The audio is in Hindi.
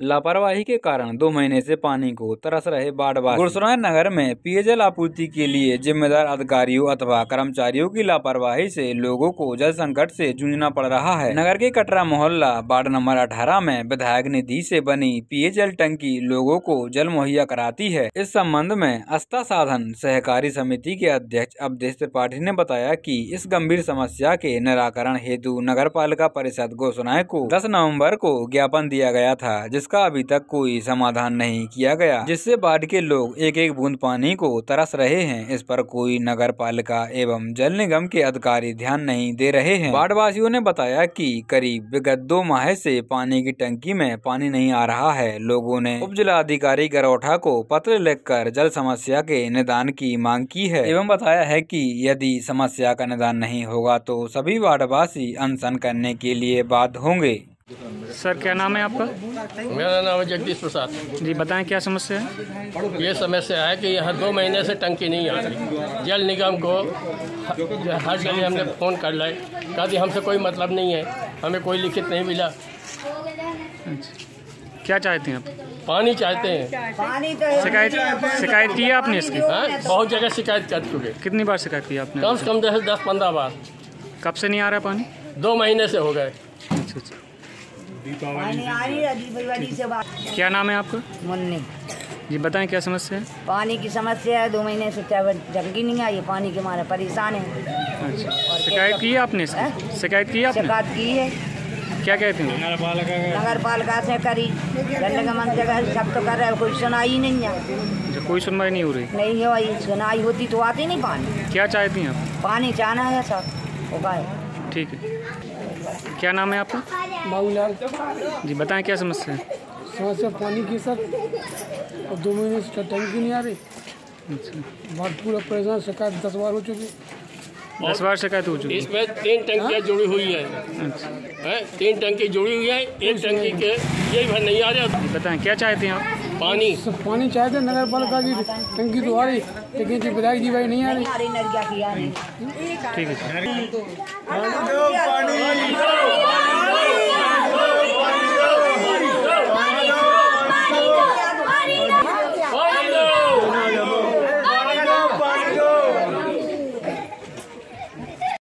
लापरवाही के कारण 2 महीने से पानी को तरस रहे बाढ़वासी। गुरसराय नगर में पेयजल आपूर्ति के लिए जिम्मेदार अधिकारियों अथवा कर्मचारियों की लापरवाही से लोगों को जल संकट से जूझना पड़ रहा है। नगर के कटरा मोहल्ला वार्ड नंबर 18 में विधायक निधि से बनी पेयजल टंकी लोगों को जल मुहैया कराती है। इस संबंध में आस्था साधन सहकारी समिति के अध्यक्ष अवधेश त्रिपाठी ने बताया कि इस गंभीर समस्या के निराकरण हेतु नगर पालिका परिषद गुरसराय को 10 नवंबर को ज्ञापन दिया गया था, जिसका अभी तक कोई समाधान नहीं किया गया, जिससे बाढ़ के लोग एक एक बूंद पानी को तरस रहे हैं। इस पर कोई नगर पालिका एवं जल निगम के अधिकारी ध्यान नहीं दे रहे हैं। बाढ़वासियों ने बताया कि करीब विगत 2 माह से पानी की टंकी में पानी नहीं आ रहा है। लोगों ने उप जिलाधिकारी गरोठा को पत्र लिखकर जल समस्या के निदान की मांग की है एवं बताया है कि यदि समस्या का निदान नहीं होगा तो सभी वार्डवासी अनशन करने के लिए बाध्य होंगे। सर, क्या नाम है आपका? मेरा नाम है जगदीश प्रसाद जी। बताएं क्या समस्या है? ये समस्या है कि यहाँ 2 महीने से टंकी नहीं आ रही। जल निगम को हर जगह हमने फ़ोन कर लाए, कभी हमसे कोई मतलब नहीं है, हमें कोई लिखित नहीं मिला। अच्छा, क्या चाहते हैं आप? पानी चाहते हैं। शिकायत की है आपने इसकी? हाँ, बहुत जगह शिकायत कर चुके। कितनी बार शिकायत की आपने? कम से कम 10-15 बार। कब से नहीं आ रहा पानी? 2 महीने से हो गए। अच्छा। क्या नाम है आपका? मुन्नी जी। बताएं क्या समस्या है? पानी की समस्या है, 2 महीने से टंकी नहीं आई, पानी के मारे परेशान है। अच्छा, शिकायत की है आपने इसकी? शिकायत की है आपने? शिकायत की है। क्या कहते हैं? नगर पालिका से करी, जल निगम जगह सब तो कर रहे, कोई सुनाई नहीं है। कोई सुनवाई नहीं हो रही? नहीं हो, सुनाई होती तो आती नहीं पानी। क्या चाहती हैं आप? पानी चाहना है सर, उपाय। ठीक है। क्या नाम है आपका? बाबूलाल जी। बताएं क्या समस्या है? समस्या पानी की सर, और 2 महीने से टंकी नहीं आ रही। अच्छा। बहुत पूरा परेशान, शिकायत 10 बार हो चुकी। 10 बार शिकायत हो चुकी? इसमें 3 टंकियाँ जुड़ी हुई है। अच्छा। 3 टंकी जुड़ी हुई है, एक टंकी के यही भर नहीं आ रहा। बताएं क्या चाहते हैं आप? पानी पानी चाहते नगर पालिका की टंकी तो आ रही, लेकिन विधायक जी भाई नहीं आ रही। ठीक है।